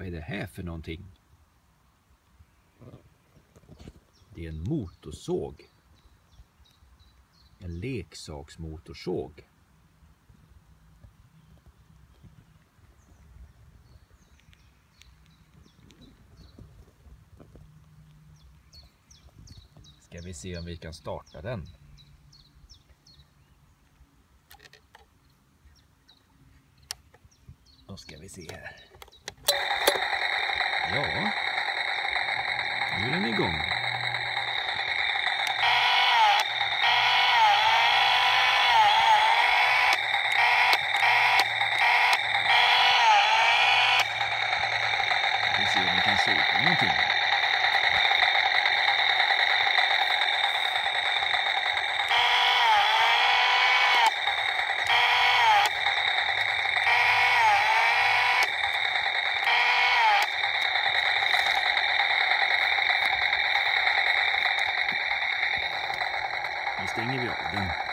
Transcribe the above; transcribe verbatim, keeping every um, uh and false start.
Vad är det här för någonting? Det är en motorsåg. En leksaksmotorsåg. Ska vi se om vi kan starta den. Då ska vi se här. Ja. Nu är den igång. Vi ser om vi kan såga någonting. Nu stänger vi av den.